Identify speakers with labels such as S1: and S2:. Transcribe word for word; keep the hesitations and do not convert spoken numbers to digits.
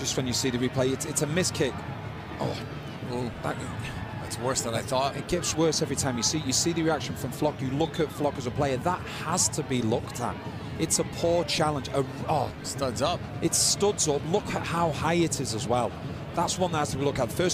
S1: just when you see the replay. It's, it's a missed kick. Oh,
S2: Ooh, that, that's worse than I thought.
S1: It gets worse every time you see you see the reaction from Flock. You look at Flock as a player. That has to be looked at. It's a poor challenge. A, oh,
S2: Studs up.
S1: It studs up. Look at how high it is as well. That's one that has to be looked at. First